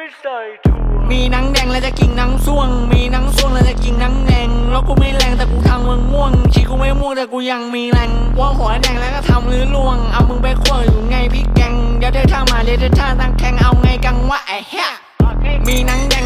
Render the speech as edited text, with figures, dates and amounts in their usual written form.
ไม่ใส่ถั่วมีหนังแดงแล้วจะกินหนังส่วงมีหนังส่วงแล้วจะกินหนังแดงแล้วกูไม่แรงแต่กูทำมึงม่วงชีกูไม่ม่วงแต่กูยังมีแรงว่าหัวแดงแล้วก็ทำหรือล่วงเอามึงไปคั่วอยู่ไงพี่แกงเดี๋ยวเธอท่ามาเดี๋ยวเธอท่าตั้งแข่งเอาไงกังวะไอ้เหี้ยมีหนังแดง